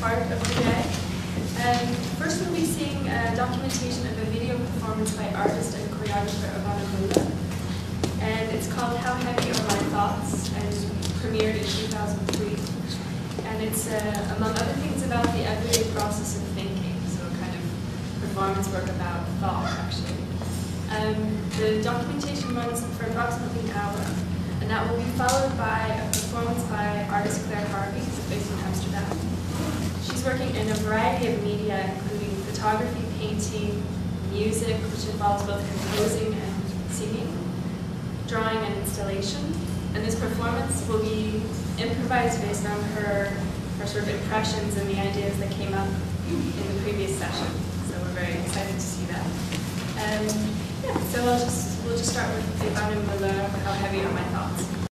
part of the day. First we'll be seeing a documentation of a video performance by artist and choreographer Unclaimed. And it's called How Heavy Are My Thoughts, and premiered in 2003. And it's, among other things, about the everyday process of thinking, so a kind of performance work about thought, actually. The documentation runs for approximately an hour, and that will be followed by a performance by artist Claire Harvey, who's based in Amsterdam. She's working in a variety of media, including photography, painting, music, which involves both composing and singing, drawing and installation. And this performance will be improvised based on her sort of impressions and the ideas that came up in the previous session. So we're very excited to see that. Yeah, so we'll just start with Unclaimed, How Heavy Are My Thoughts.